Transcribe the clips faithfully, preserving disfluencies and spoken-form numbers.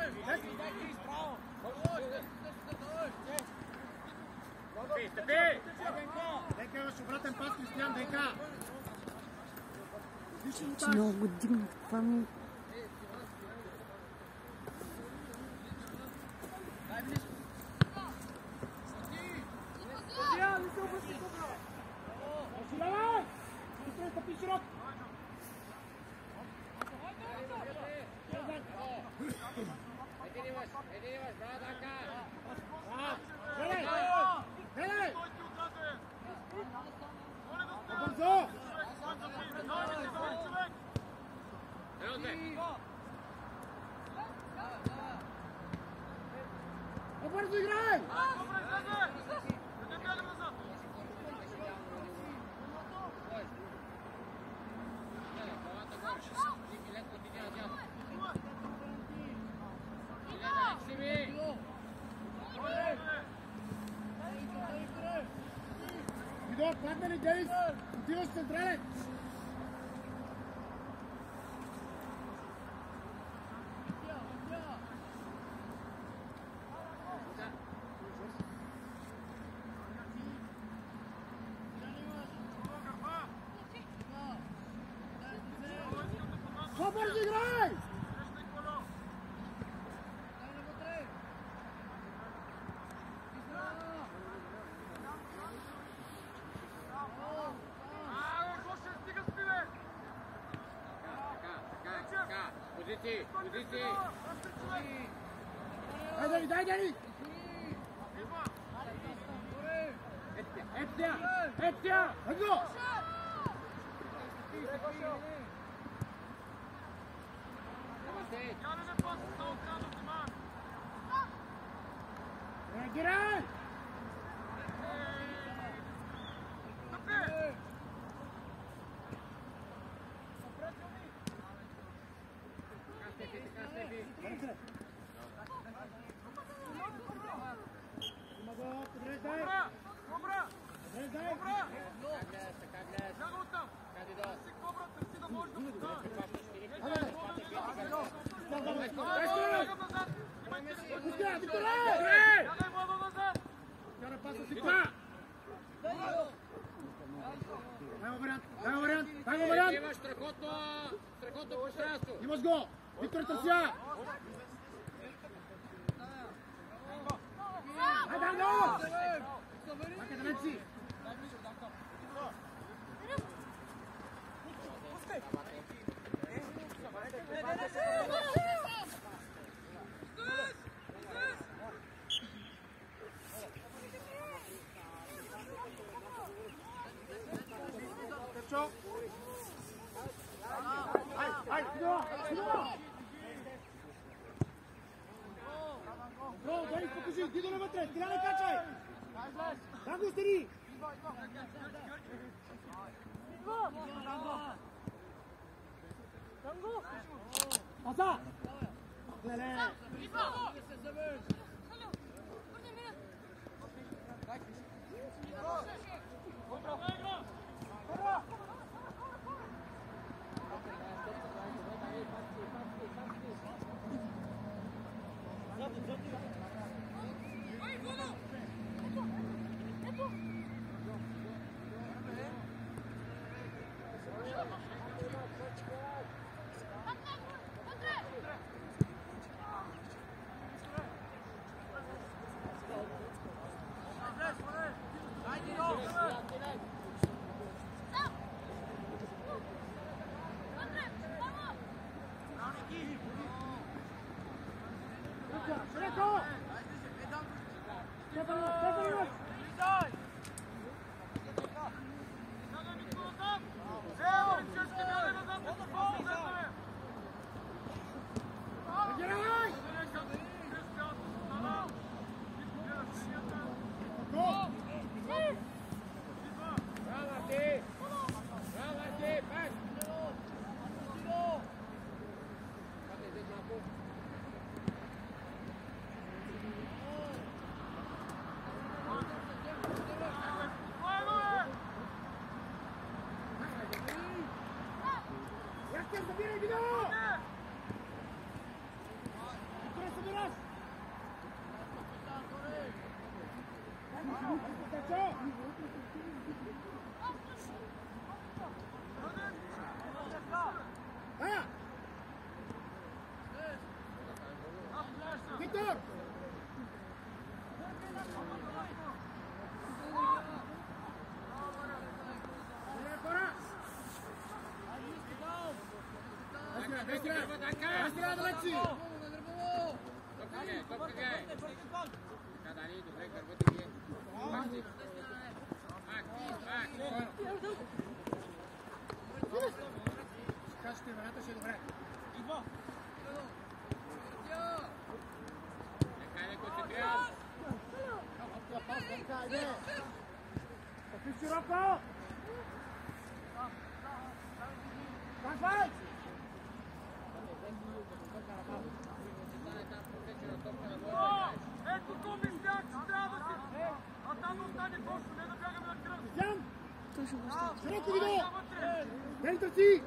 Дека имаш обратен пас, Кристиян, дека! Че много го дигнах, това ми... Бързо играй! Видор, падна ли Денис? Отиваш централен! По-бързо играй! Позиции, позиции! Дай, Дани, дай, Дани! Ето тя! Ето тя! Ето! Реагирай! Имаш страхотно пространство! Имаш го! Виктор Търсия! Хайде, Ано! Чакай, да не си! Търчо! Ай, ай, сюда! Сюда! Бро, дай покажи, ти долу вътре, стиля не качай! Там го стери! Паса! Леле! Víctor. Кажете, враната ще е добре. Идва. Нека не концентрирам. Попи широко. Давай! Ето то мислях, че трябва да си. А там да остане просто, не да бягаме на кръв. Ям! Точно го ще. Широко видео! Дай търси!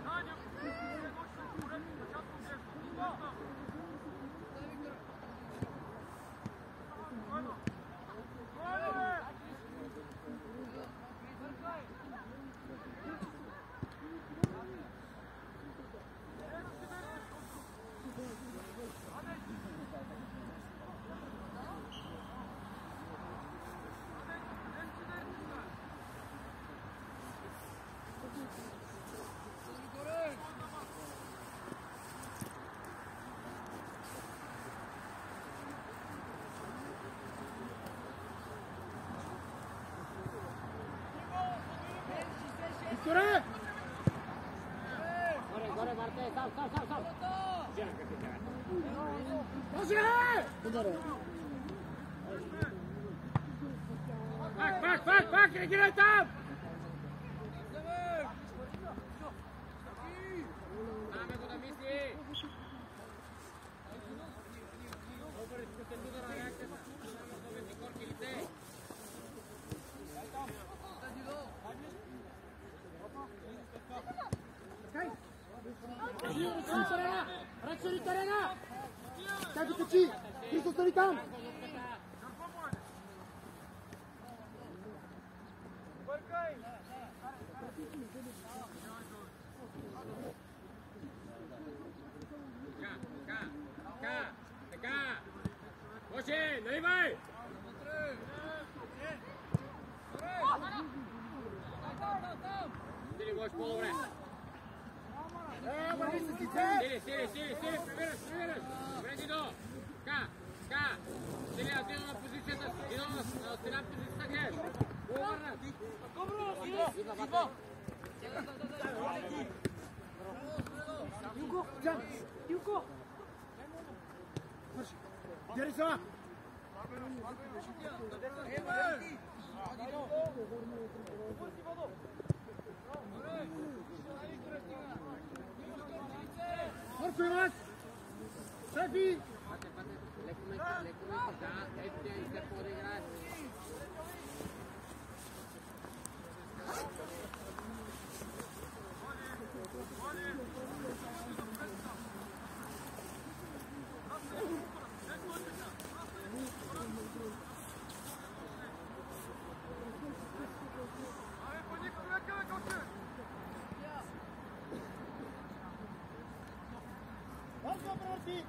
Викторе! Горе, горе, Марте, сам, сам, сам, сам. Може! Ударя. Пак, пак, пак, пак, реагирай там! Даме го да мисли! Добър изкусен удар на реакцията. Новите корки лице. Ръци терена! Ръци терена! Как да качи? Христо, стани там! Така, така, така, така! Може, наливай! Сили, можеш по-добре. Е, върви с лице! Сили, сили, сили, сили, прибираш, прибираш! Добре, Дидо! Така, така! Сили, отида на позицията, Дидо, на стена позицията гледаш! Повърнат! Идва, Юго! Джан! Юго! Върши! Дери сама! Марко Иванов! Шефи! Пате, пате, леко ме, леко ме, да, ето тя иска по-да играят. Марко Иванов!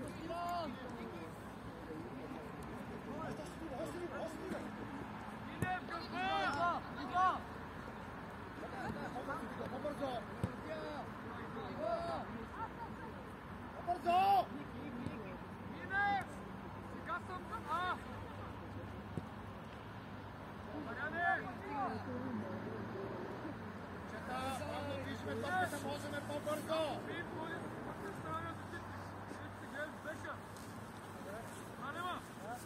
По-бързо! По-бързо! Мине! Сега съм към А! Мариане! Чета, бавно движиме топката, можем по-бързо! Вие боли, пък не става да ти. Ще гледаш бека. Манема!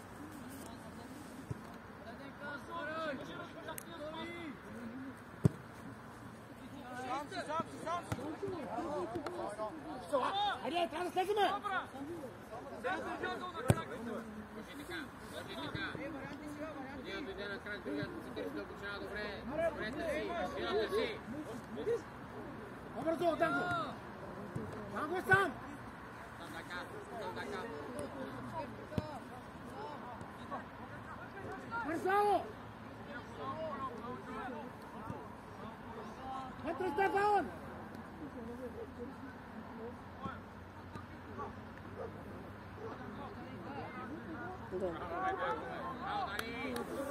Сам си, сам си, сам си! Хайде, трябва да слеземе! Добра! Сега съм бягал на краката! Може така, може така. Един дойде на крак, другият се търси да обучава добре. Добре търси, сила търси. По-бързо, Данго! Данго е сам! Там така, там така. Бързо! Вътре Стефан! 부담. Bravo, Dani.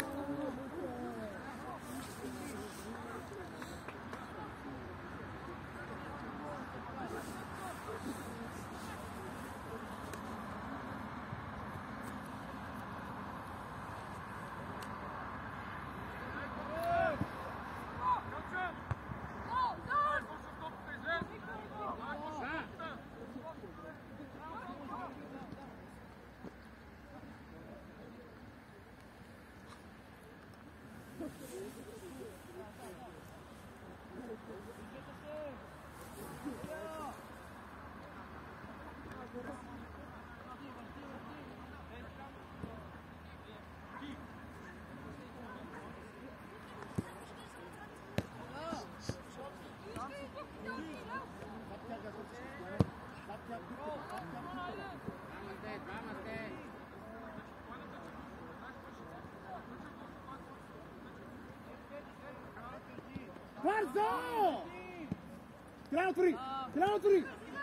Бързо! Трябва отвори! Трябва отвори!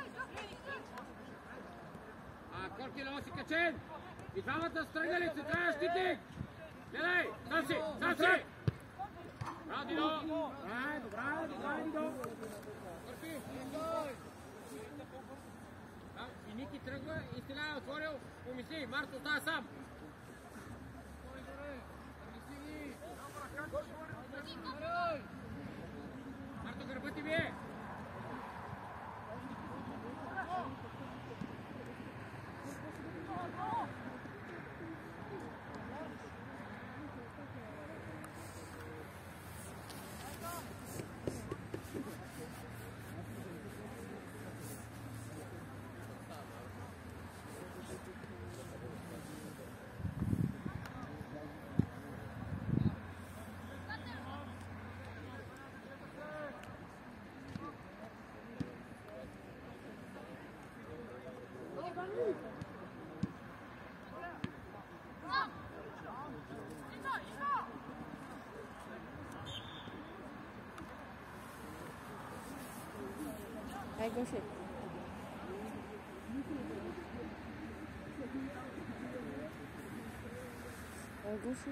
А, Корки, много си качен! И двамата стръгнали, се трябва щитик! Гледай! Сам си! Сам си! Браво, Дидо! Добре, добре, добре, Дидо! Корки! И Ники тръгва и Стилян е отворил. Помисли, Марто остава сам! Марто, гърба ти бие! Hai gauche. À gauche.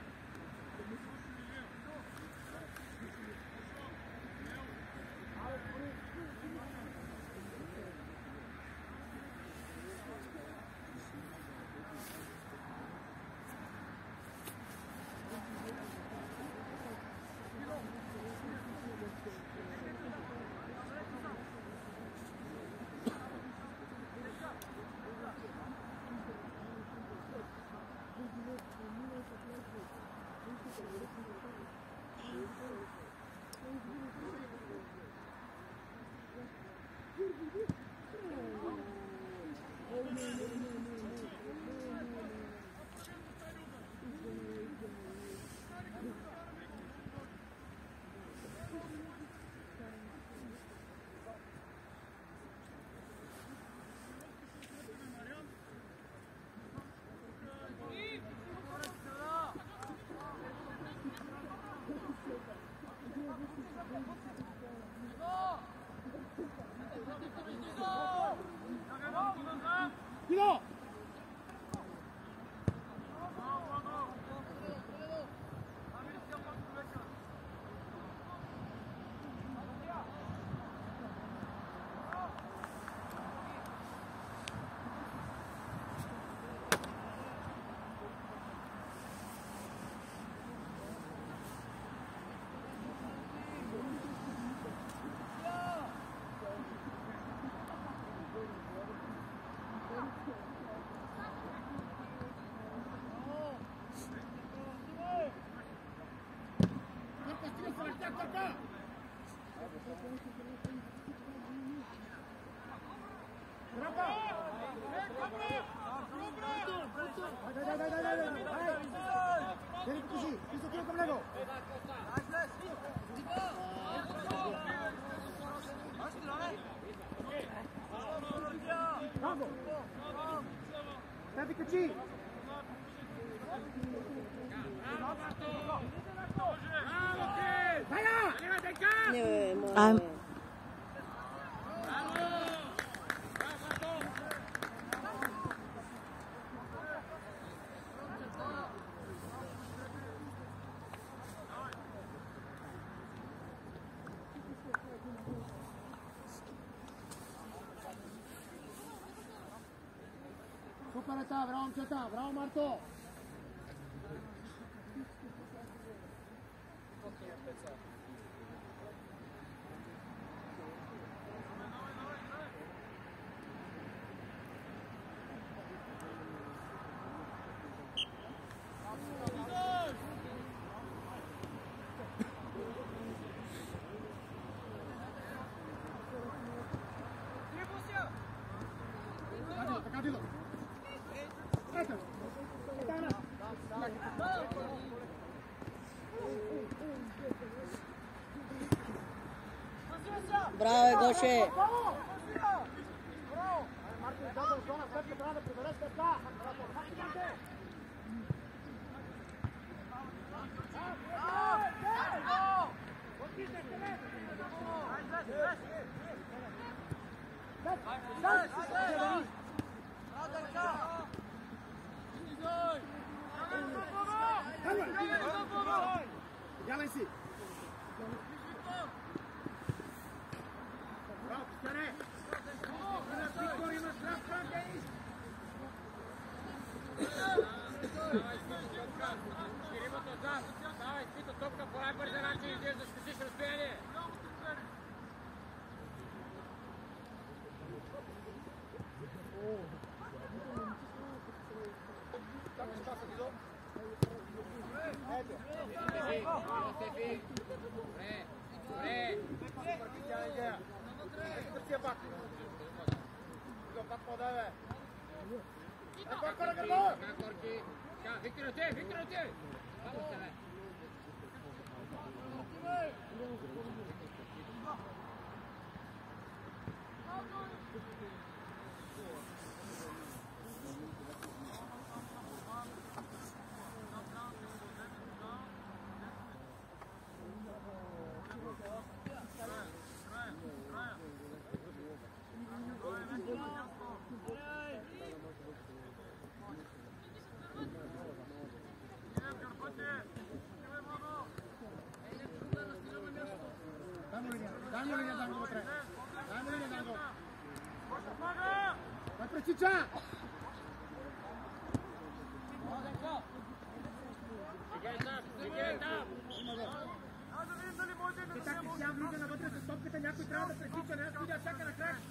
Дидо! Dai, dai, dai, dai, dai, dai! Vieni così, questo tiro con l'ego! Bravo! Stai così! Не, мо. А, Super età, bravo Amčeta, bravo Marto! Cadilo, cadilo! Bravo, Goše! Martin, dobro, zona, sve će brane, pribereste ta! Javaj si! Bravo, Cristiane! Victor, imaš strah, Franke! Širimo to zad, davaj Spito topka po najbrže način ideš da spisiš razbijanje. Victor, te, Victor, te! Vamos, te ve. Dajmo linija da angolo tre. Dajmo linija da angolo. Vai Precića! И така си сям влиза навътре с топката, някой трябва да пресича, не да чака на крак.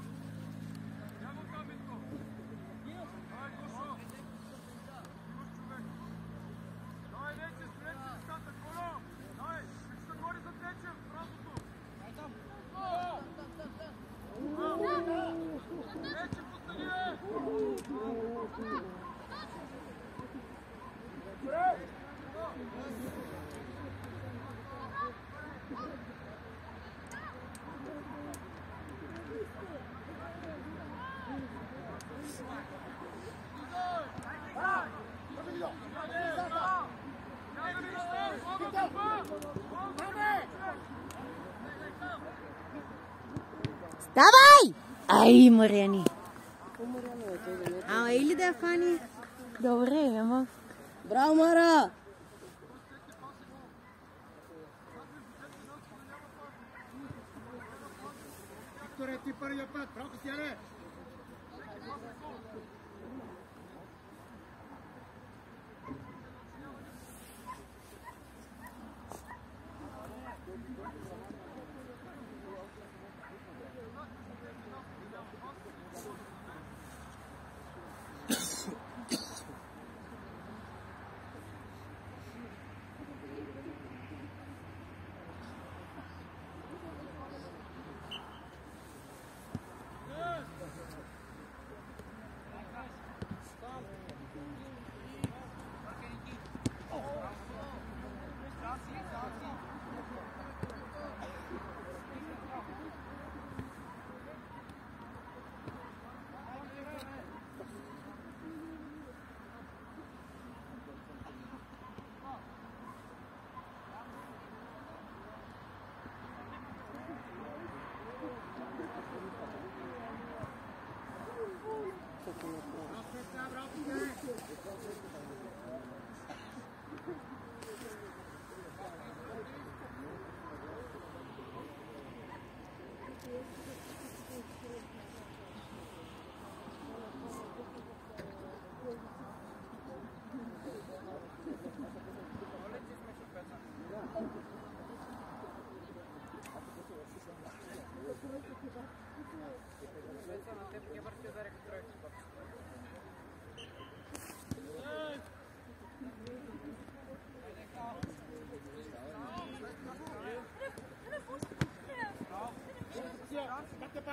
Давай! Ай, Марияни. По-моряно е той да не е. Ама или да я фани? Добре, ама... Браво, Мара! Викторе, ти първия път, браво Кристияне!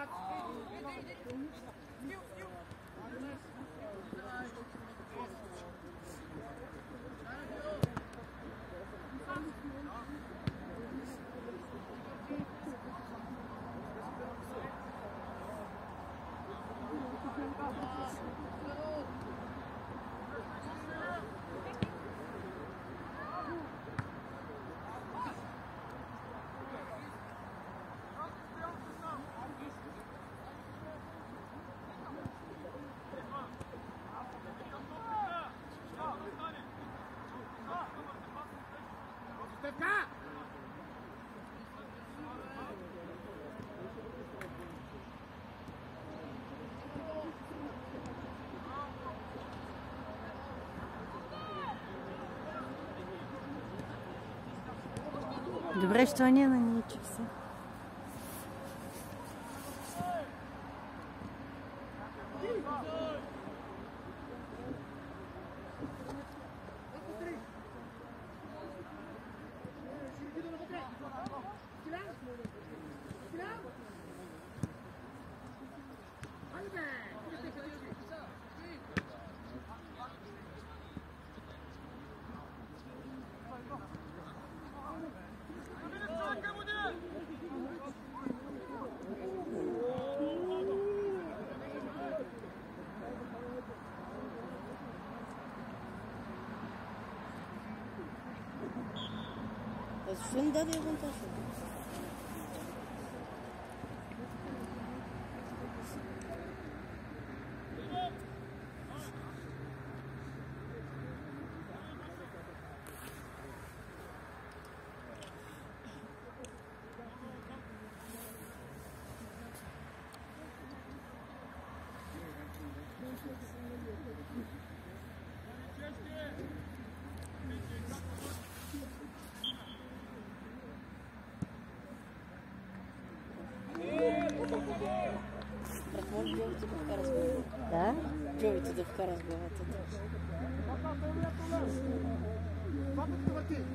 Добре, що не наничился. Шум даде вантаж. Да? Пробуйте да вкара с главата. Два пъти да върти.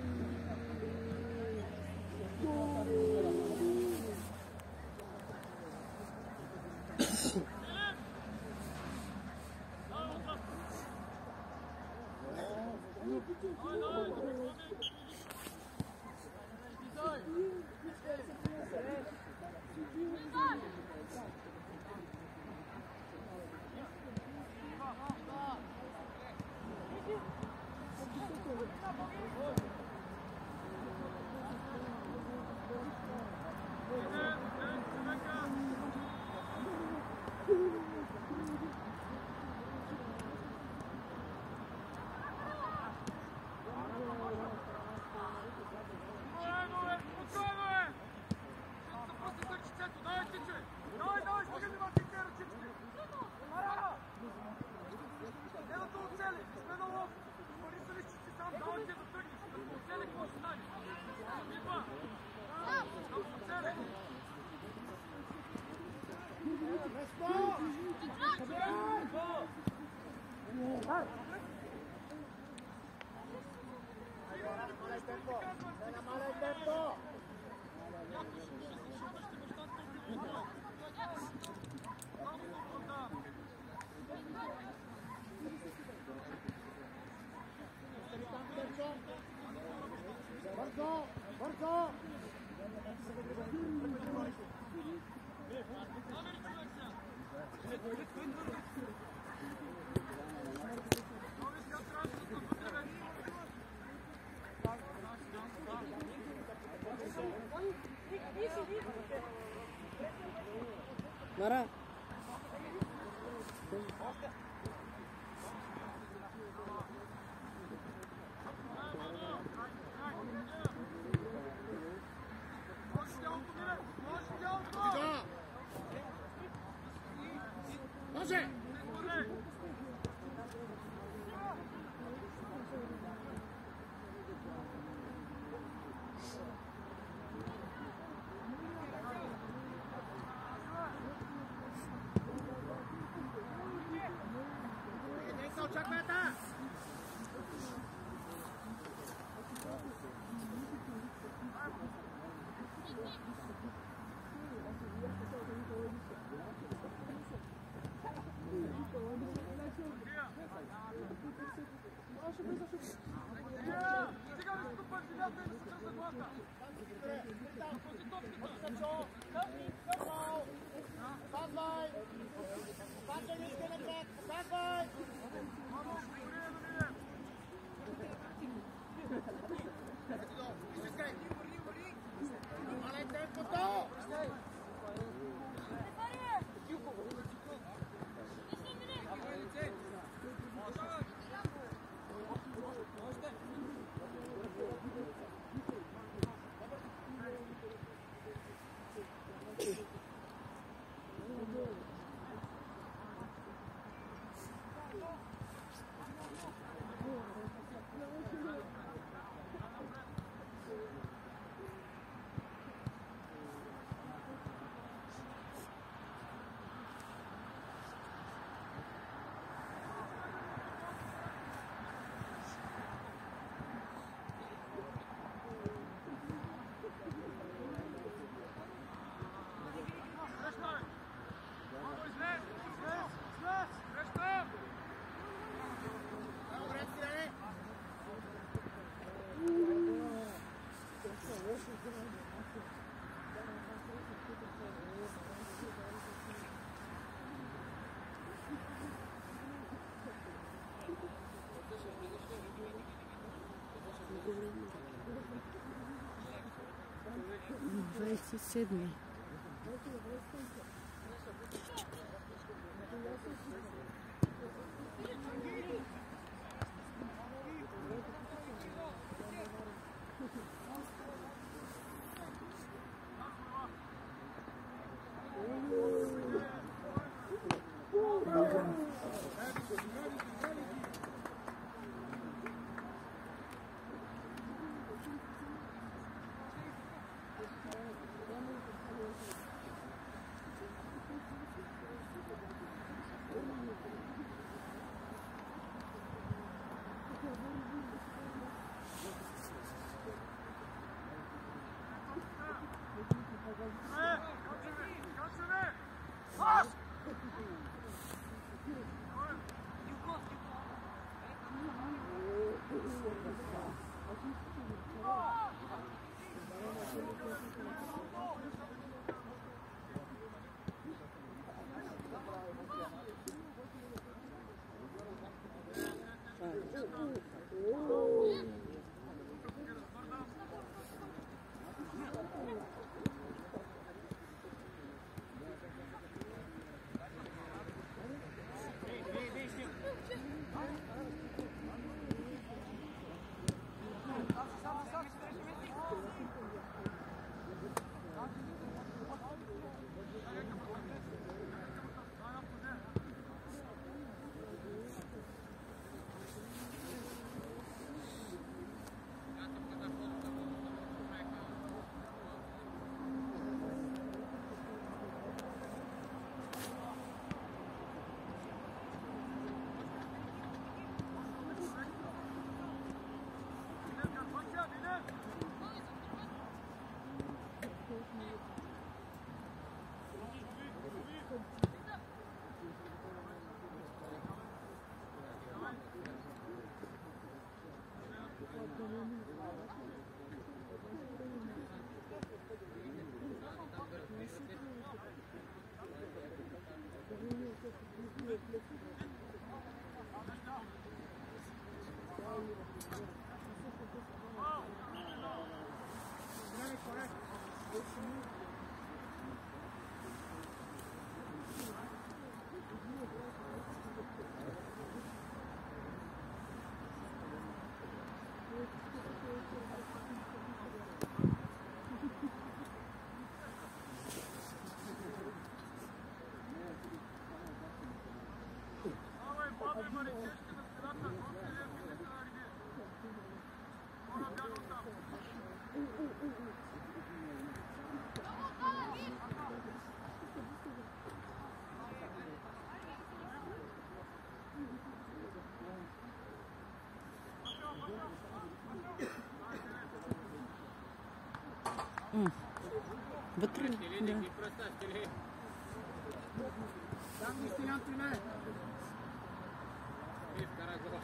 Бързо! Бързо! Мара! Може! Очаквайте! двадесет седми. Вътре ли? Стили, Да. не ги пръста, стили. Там ги Стилян при мен. И вкара глава.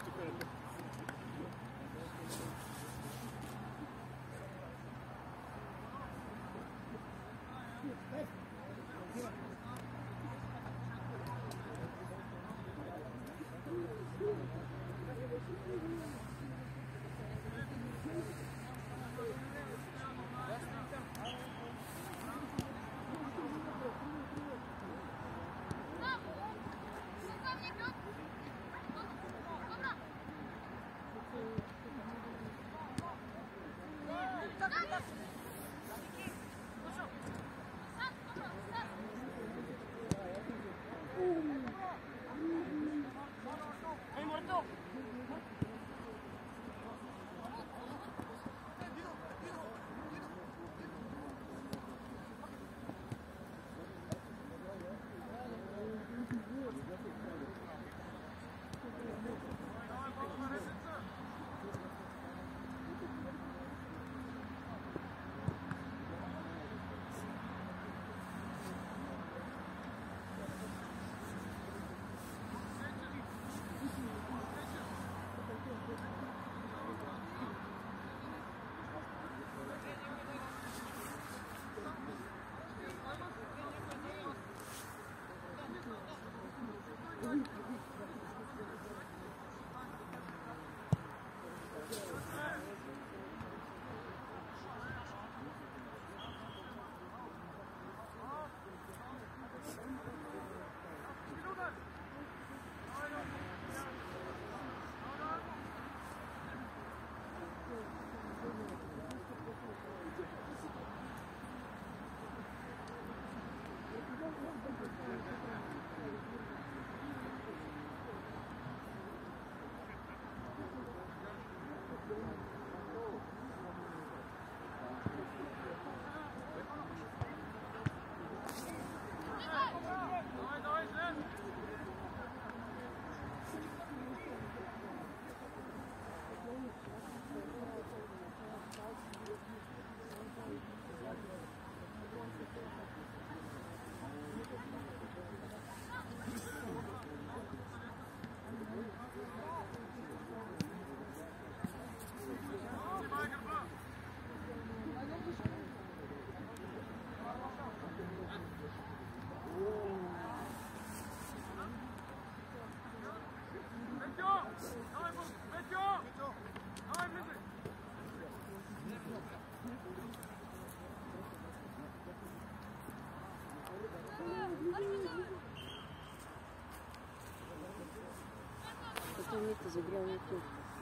Это Мита забрал не ту.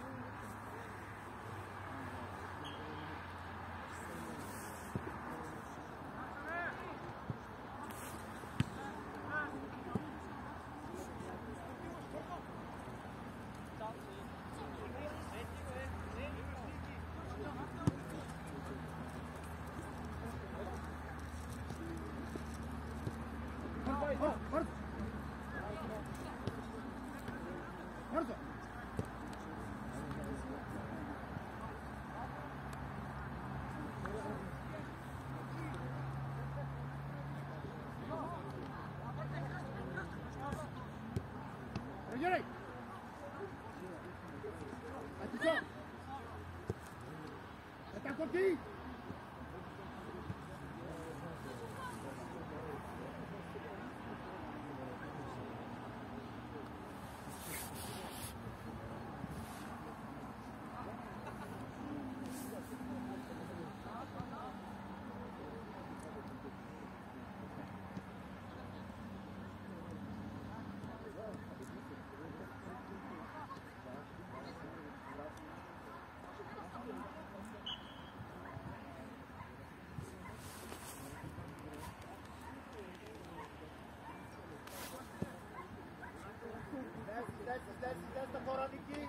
Бързо! Реагирай! Атисон! Атако ти! Излез, излез, излез на хора, Ники!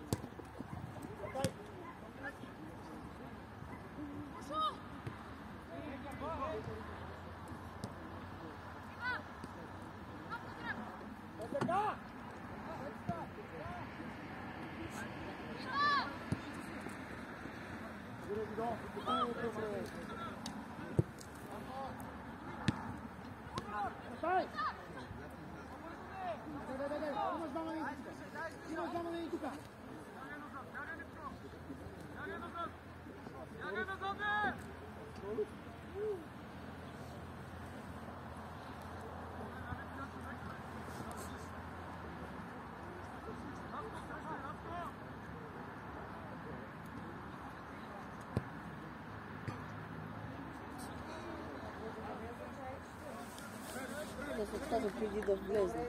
Така! да се откаже преди да влезне.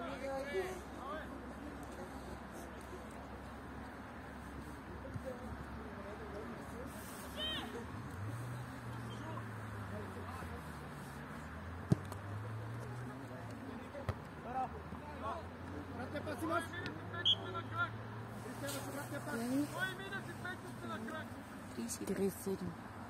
Вратте пас имаш! Кристиано, ще вратте пас! тридесет и седем.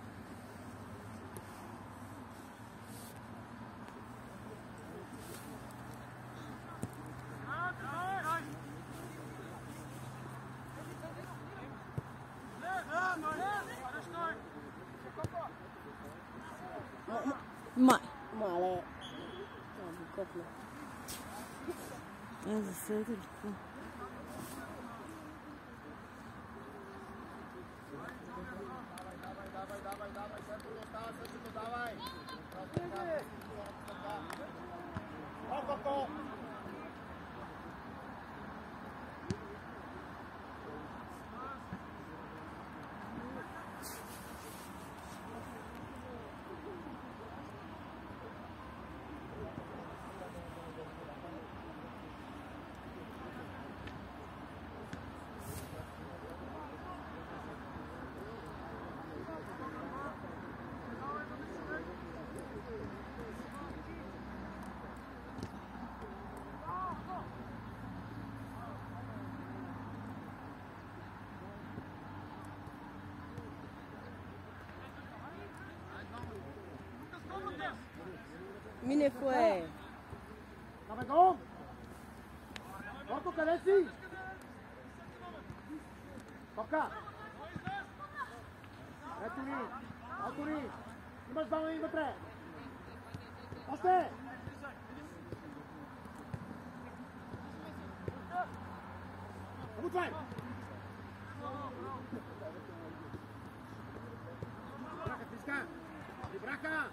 Май. Мале. Това би копна. Е, заседи ли какво? Давай, давай, давай, давай, същото остава, същото давай! О-ко-ко! Мине фue. Абе, гол! Горко, къде си? Топка! Ето ни! Ето ни! Имаш двама и вътре! Още! Обутвай! Брака, тиска! Брака!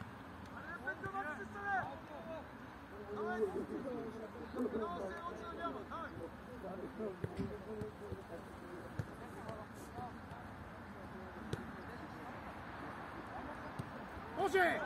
Може!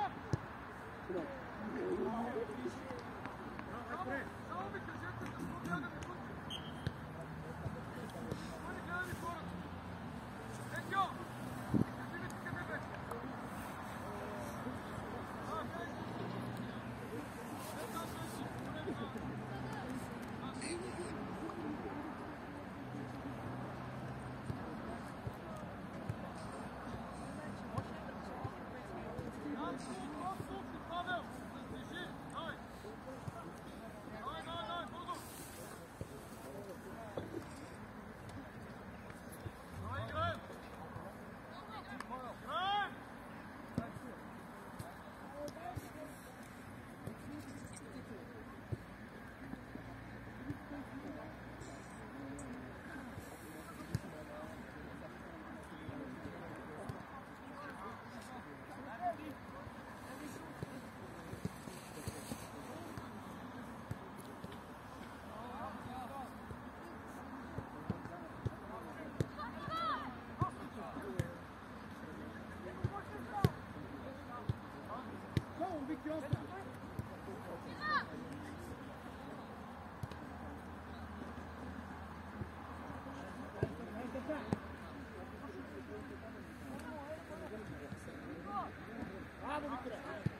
Bravo, Victor!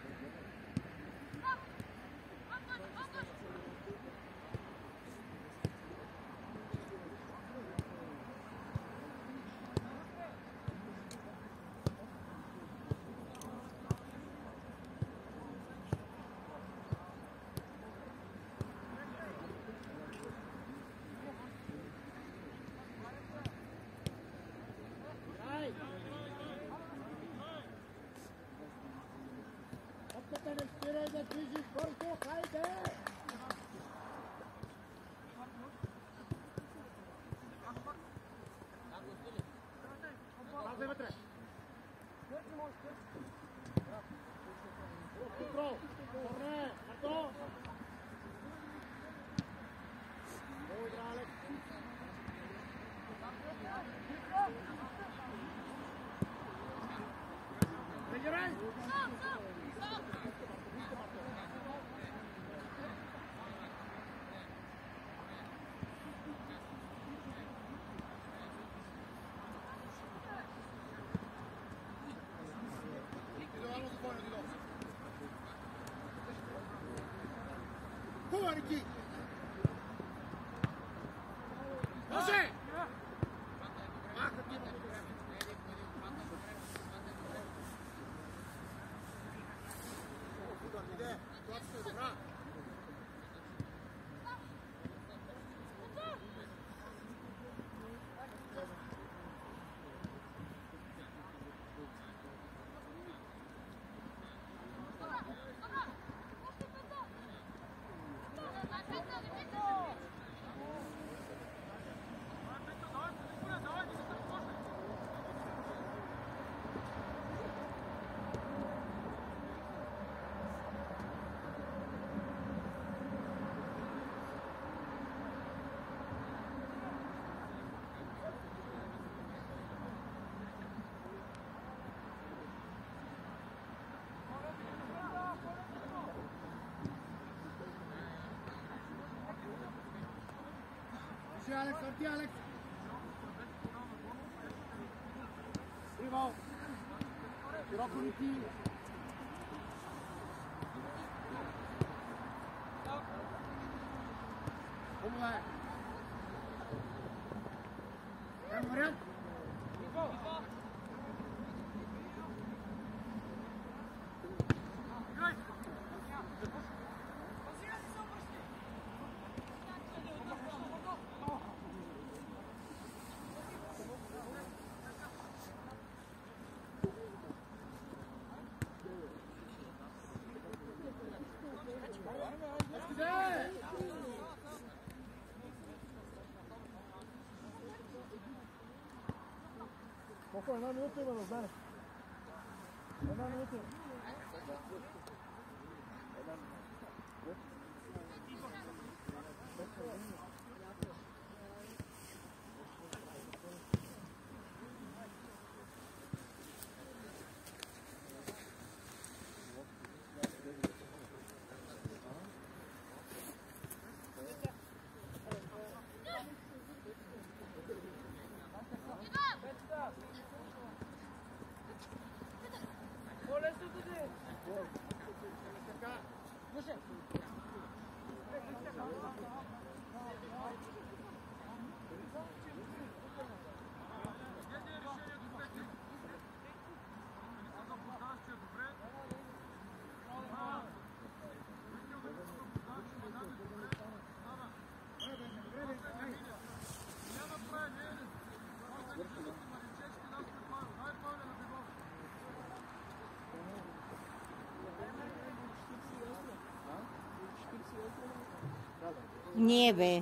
Не спирай да движиш бързо, хайде! Пазай вътре! Контрол! Добре! Ато! Много игра, Алекс! Прегирай! Riki! Može! Alex, sorti Alex! Primo! Tiro con i tiri! Come è? Andiamo Mariano! Spokojno, jedna minuta imamo, znaš. Jedna minuta. Nieve.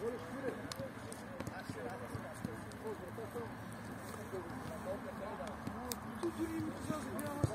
Tudo isso,